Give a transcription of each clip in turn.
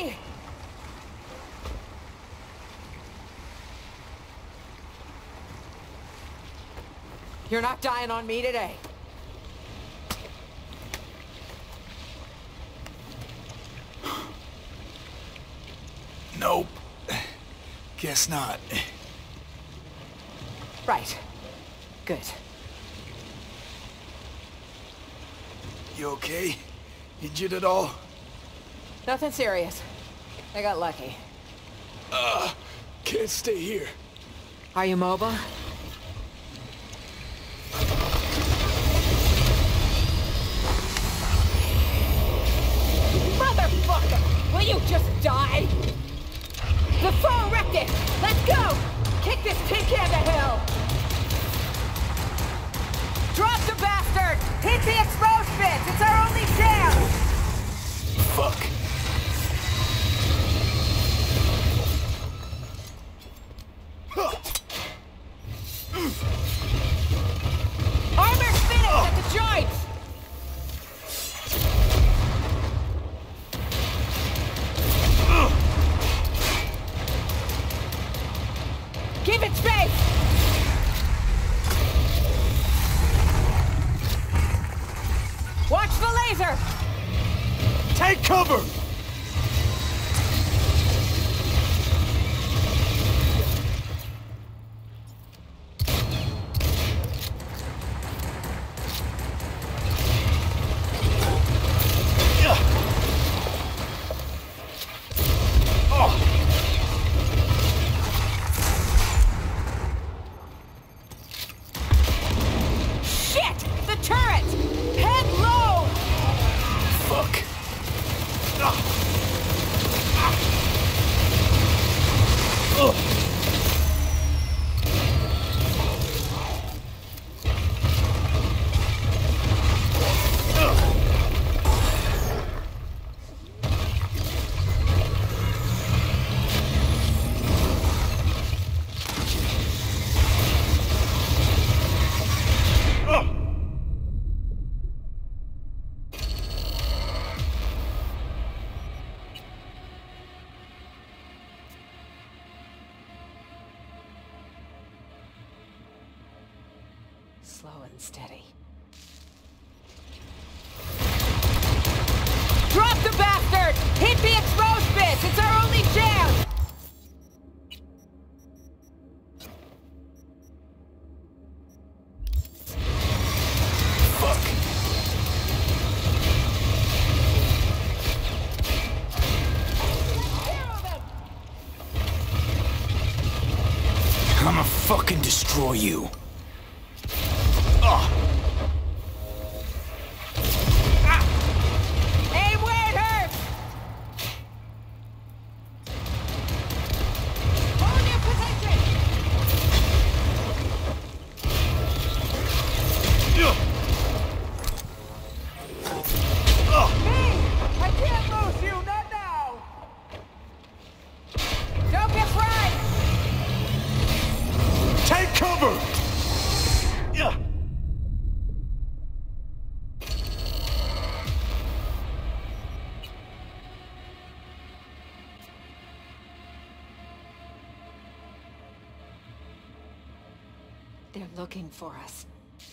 me! You're not dying on me today. Nope. Guess not. Right. Good. You okay? Injured at all? Nothing serious. I got lucky. Can't stay here. Are you mobile? Motherfucker! Will you just die? The phone wrecked it! Let's go! Kick this tin can to hell! Drop the bastard! Hit the exposed bits! It's our only chance! Fuck. Armor's finished at the joints! Give it space! Watch the laser! Take cover! Slow and steady. Drop the bastard! Hit the exposed bits! It's our only chance! Fuck. I'ma fucking destroy you. Aim where it hurts! Hold your position! Me! I can't lose you, not now! Don't get fried! Take cover! They're looking for us.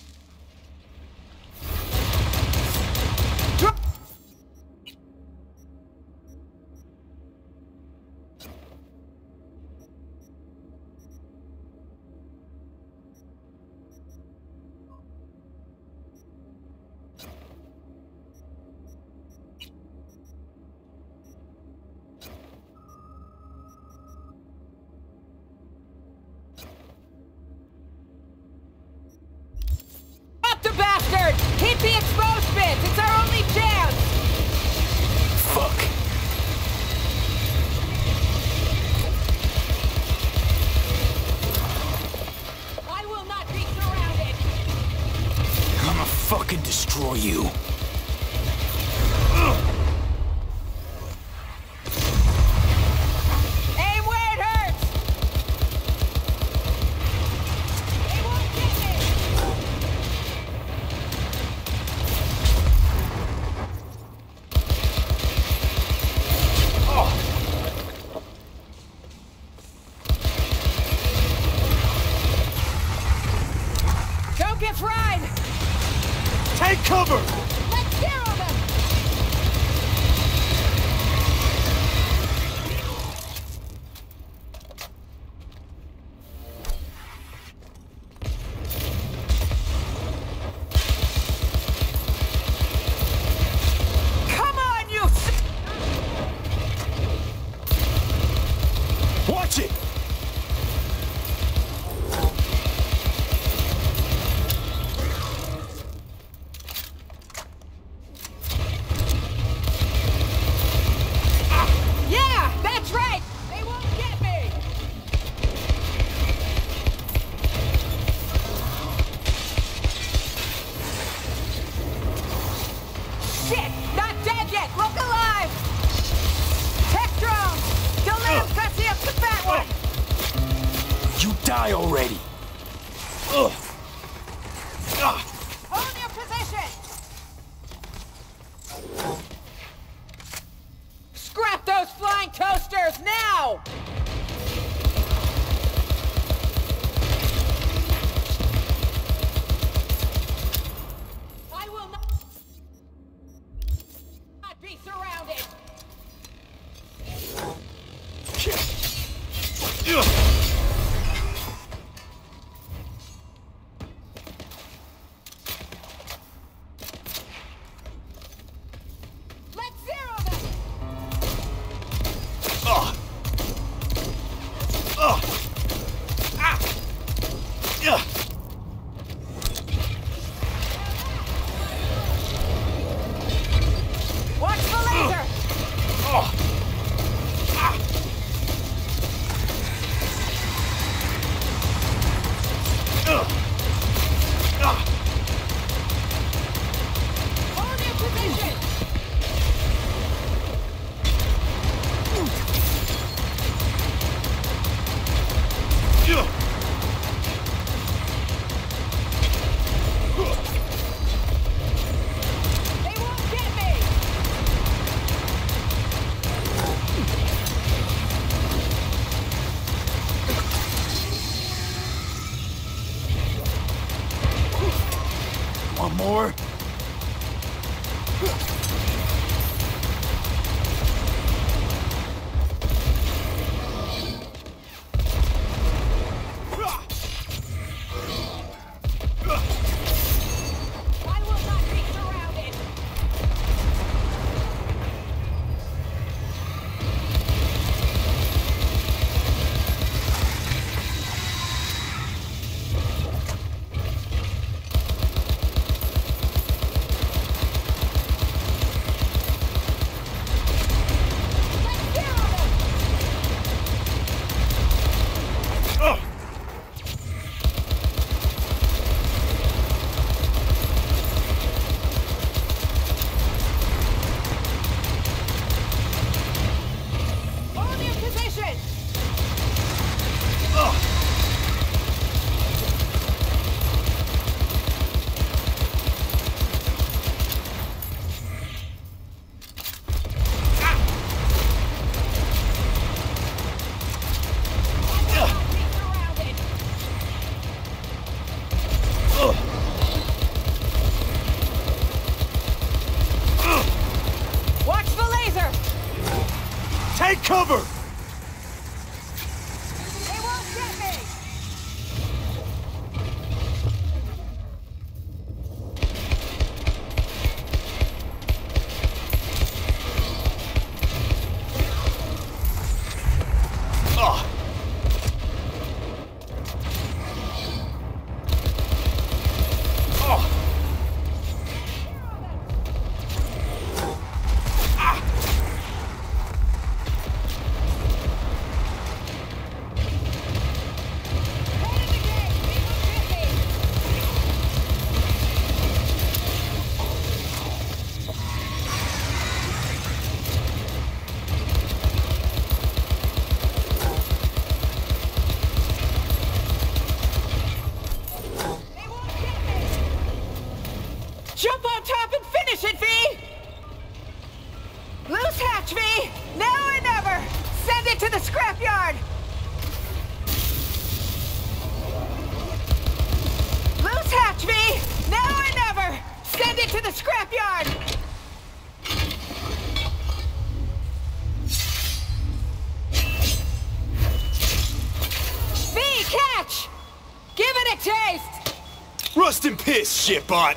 Hit the exposed bits! It's our only chance! Fuck. I will not be surrounded! I'ma fucking destroy you. Aim where it hurts! They won't get me! Oh. Die already! Ugh! Hold your position! Scrap those flying toasters, now! I will not be surrounded! Let's zero them! Watch the laser! Hold your position! They won't get me! One more? I will not be surrounded! Let's zero them! Hold your position! I will not be surrounded! Watch the laser! Take cover! They won't get me! Head in the gate! They won't get me! They won't get me! Jump on top and finish it, V! Loose hatch, V! Now or never! Send it to the scrapyard! Loose hatch, V! Now or never! Send it to the scrapyard! V, catch! Give it a taste! Rust and piss, shitbot!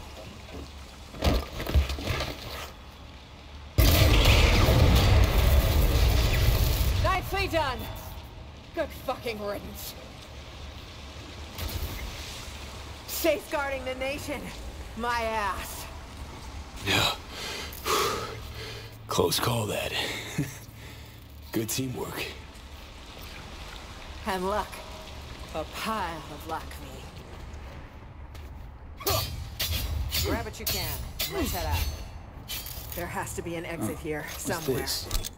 Nicely done. Good fucking riddance. Safeguarding the nation. My ass. Yeah. Close call, that. Good teamwork. And luck. A pile of luck, V. Grab what you can. Let's head out. There has to be an exit here, somewhere. What's this?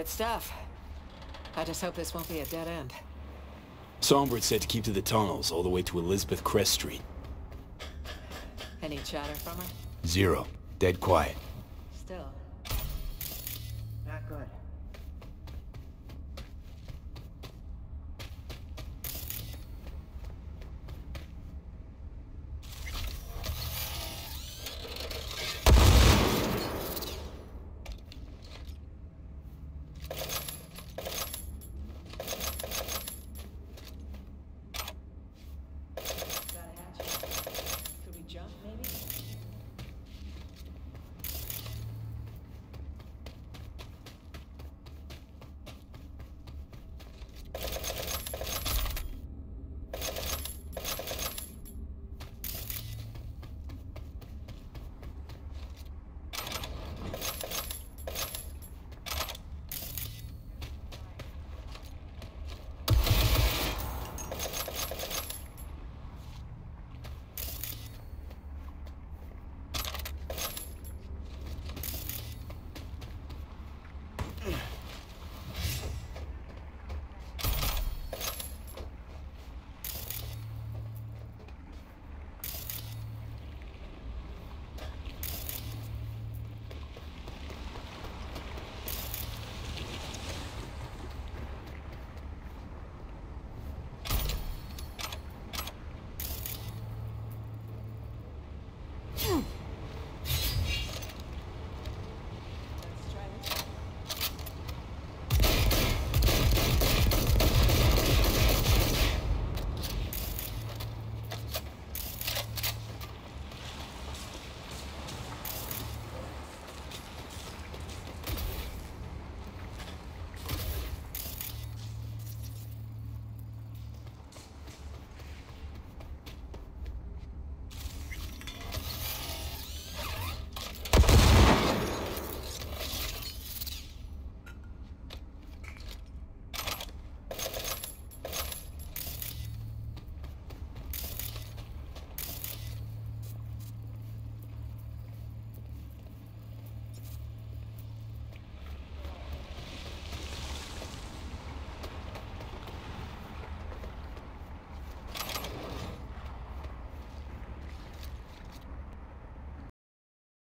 Good stuff. I just hope this won't be a dead end. Songbird said to keep to the tunnels all the way to Elizabeth Crest Street. Any chatter from her? 0. Dead quiet. Still. Not good.